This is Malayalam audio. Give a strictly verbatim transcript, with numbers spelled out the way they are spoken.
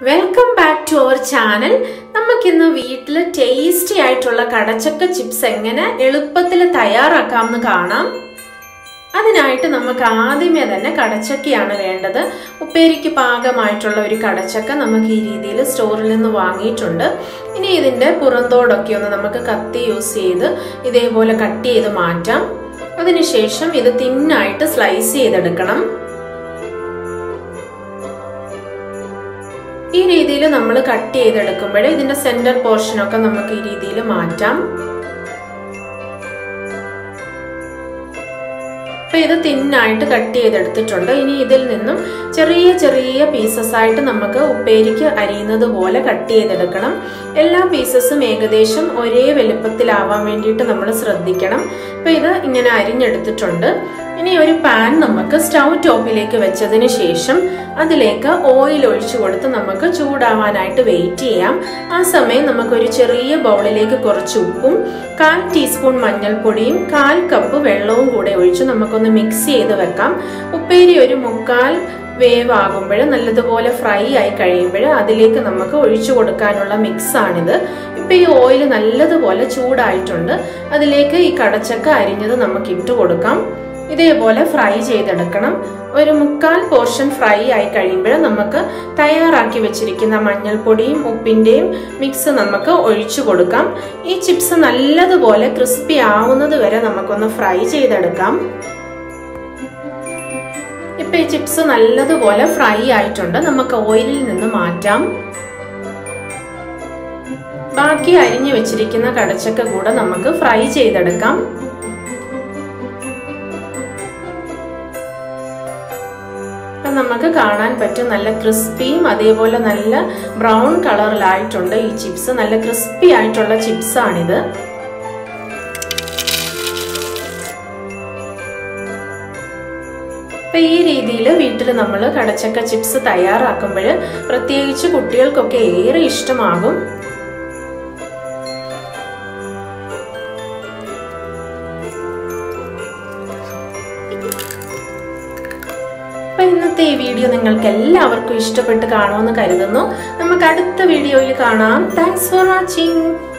Welcome back to our channel. നമുക്കിന്ന് വീട്ടിൽ ടേസ്റ്റി ആയിട്ടുള്ള കടച്ചക്ക ചിപ്സ് എങ്ങനെ എളുപ്പത്തിൽ തയ്യാറാക്കാമെന്ന് കാണാം. അതിനായിട്ട് നമുക്ക് ആദ്യമേ തന്നെ കടച്ചക്കയാണ് വേണ്ടത്. ഉപ്പേരിക്ക് പാകമായിട്ടുള്ള ഒരു കടച്ചക്ക നമുക്ക് ഈ രീതിയിൽ സ്റ്റോറിൽ നിന്ന് വാങ്ങിയിട്ടുണ്ട്. ഇനി ഇതിൻ്റെ പുറന്തോടൊക്കെ ഒന്ന് നമുക്ക് കത്തി യൂസ് ചെയ്ത് ഇതേപോലെ കട്ട് ചെയ്ത് മാറ്റാം. അതിനുശേഷം ഇത് തിന്നായിട്ട് സ്ലൈസ് ചെയ്തെടുക്കണം. ഈ രീതിയിൽ നമ്മൾ കട്ട് ചെയ്തെടുക്കുമ്പോൾ ഇതിന്റെ സെന്റർ പോർഷനൊക്കെ നമുക്ക് ഈ രീതിയിൽ മാറ്റാം. അപ്പൊ ഇത് തിന്നായിട്ട് കട്ട് ചെയ്തെടുത്തിട്ടുണ്ട്. ഇനി ഇതിൽ നിന്നും ചെറിയ ചെറിയ പീസസ് ആയിട്ട് നമുക്ക് ഉപ്പേരിക്ക് അരിയുന്നത് പോലെ കട്ട് ചെയ്തെടുക്കണം. എല്ലാ പീസസും ഏകദേശം ഒരേ വലുപ്പത്തിലാവാൻ വേണ്ടിയിട്ട് നമ്മൾ ശ്രദ്ധിക്കണം. അപ്പൊ ഇത് ഇങ്ങനെ അരിഞ്ഞെടുത്തിട്ടുണ്ട്. ഇനി ഒരു പാൻ നമുക്ക് സ്റ്റൗ ടോപ്പിലേക്ക് വെച്ചതിന് ശേഷം അതിലേക്ക് ഓയിൽ ഒഴിച്ചു കൊടുത്ത് നമുക്ക് ചൂടാവാനായിട്ട് വെയിറ്റ് ചെയ്യാം. ആ സമയം നമുക്കൊരു ചെറിയ ബൗളിലേക്ക് കുറച്ച് ഉപ്പും കാൽ ടീസ്പൂൺ മഞ്ഞൾപ്പൊടിയും കാൽ കപ്പ് വെള്ളവും കൂടെ ഒഴിച്ച് നമുക്കൊന്ന് മിക്സ് ചെയ്ത് വെക്കാം. ഉപ്പേരി ഒരു മുക്കാൽ വേവ് ആകുമ്പോൾ നല്ലതുപോലെ ഫ്രൈ ആയി കഴിയുമ്പോൾ അതിലേക്ക് നമുക്ക് ഒഴിച്ചു കൊടുക്കാനുള്ള മിക്സ് ആണിത്. ഇപ്പൊ ഈ ഓയിൽ നല്ലതുപോലെ ചൂടായിട്ടുണ്ട്. അതിലേക്ക് ഈ കടച്ചക്ക അരിഞ്ഞത് നമുക്ക് ഇട്ട് കൊടുക്കാം. ഇതേപോലെ ഫ്രൈ ചെയ്തെടുക്കണം. ഒരു മുക്കാൽ പോർഷൻ ഫ്രൈ ആയി കഴിയുമ്പോൾ നമുക്ക് തയ്യാറാക്കി വെച്ചിരിക്കുന്ന മഞ്ഞൾപ്പൊടിയും ഉപ്പിന്റെയും മിക്സ് നമുക്ക് ഒഴിച്ചു കൊടുക്കാം. ഈ ചിപ്സ് നല്ലതുപോലെ ക്രിസ്പി ആവുന്നത് വരെ നമുക്കൊന്ന് ഫ്രൈ ചെയ്തെടുക്കാം. ഇപ്പൊ ഈ ചിപ്സ് നല്ലതുപോലെ ഫ്രൈ ആയിട്ടുണ്ട്. നമുക്ക് ഓയിലിൽ നിന്ന് മാറ്റാം. ബാക്കി അരിഞ്ഞു വെച്ചിരിക്കുന്ന കടച്ചക്ക കൂടെ നമുക്ക് ഫ്രൈ ചെയ്തെടുക്കാം. നമുക്ക് കാണാൻ പറ്റും നല്ല ക്രിസ്പിയും അതേപോലെ നല്ല ബ്രൗൺ കളറിലായിട്ടുണ്ട്. ഈ ചിപ്സ് നല്ല ക്രിസ്പി ആയിട്ടുള്ള ചിപ്സ് ആണിത്. അപ്പൊ ഈ രീതിയിൽ വീട്ടിൽ നമ്മൾ കടച്ചക്ക ചിപ്സ് തയ്യാറാക്കുമ്പോൾ പ്രത്യേകിച്ച് കുട്ടികൾക്കൊക്കെ ഏറെ ഇഷ്ടമാകും. ഇന്നത്തെ ഈ വീഡിയോ നിങ്ങൾക്ക് എല്ലാവർക്കും ഇഷ്ടപ്പെട്ട് കാണുമെന്ന് കരുതുന്നു. നമുക്ക് അടുത്ത വീഡിയോയിൽ കാണാം. Thanks for watching.